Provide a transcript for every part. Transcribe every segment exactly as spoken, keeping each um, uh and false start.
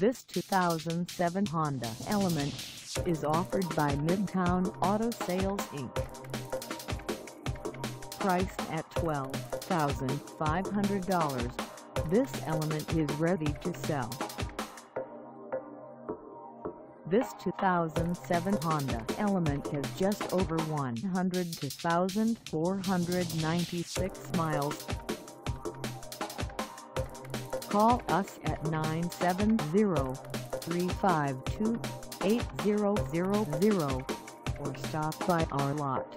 This two thousand seven Honda Element is offered by MIDTOWN Auto Sales Incorporated. Priced at twelve thousand five hundred dollars, this Element is ready to sell. This two thousand seven Honda Element has just over one hundred two thousand four hundred ninety-six miles. Call us at nine seven zero, three five two, eight zero zero zero or stop by our lot.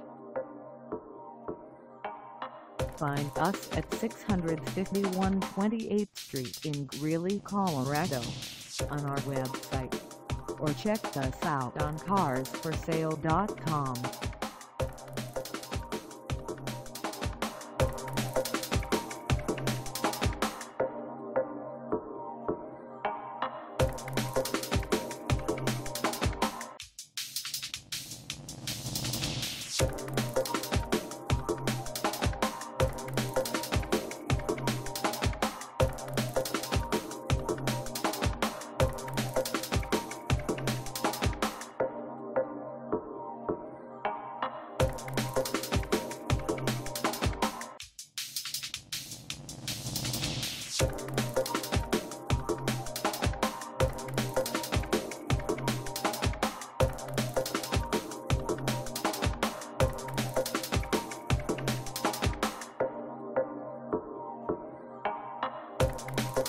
Find us at six fifty-one twenty-eighth Street in Greeley, Colorado, on our website, or check us out on cars for sale dot com.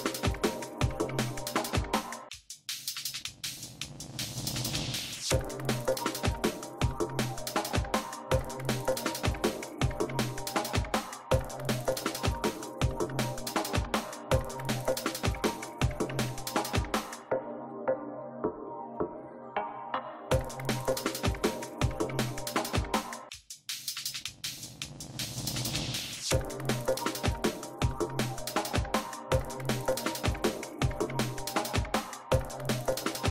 You